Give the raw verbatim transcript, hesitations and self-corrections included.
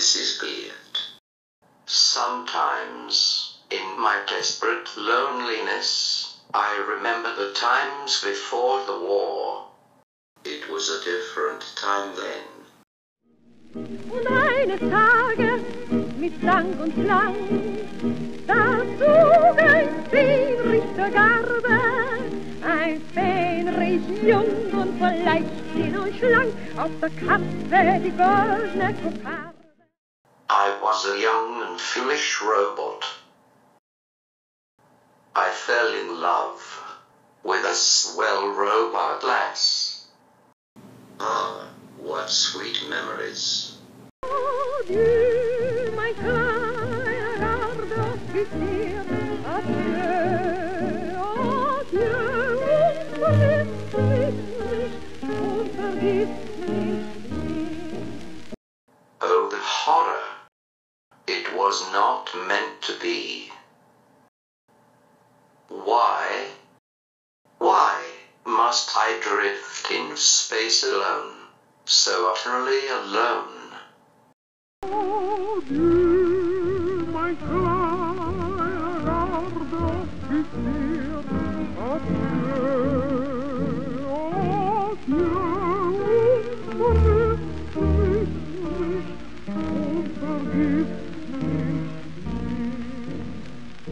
Missus Beard. Sometimes, in my desperate loneliness, I remember the times before the war. It was a different time then. Und eines Tages mit Sang und Klang, da zog ein Fähnrich Garde, ein Fähnrich jung und voll Leichtsinn und schlank, auf der Kappe die goldene Kokarde. I was a young and foolish robot. I fell in love with a swell robot lass. Ah, what sweet memories. Adieu, my camarade officier, adieu, adieu, und vergiss mich nicht, und vergiss mich nicht. Oh, the horror. It was not meant to be. Why? Why must I drift in space alone, so utterly alone? Adieu, my camarade officier, adieu, adieu, und vergiss mich nicht, und vergiss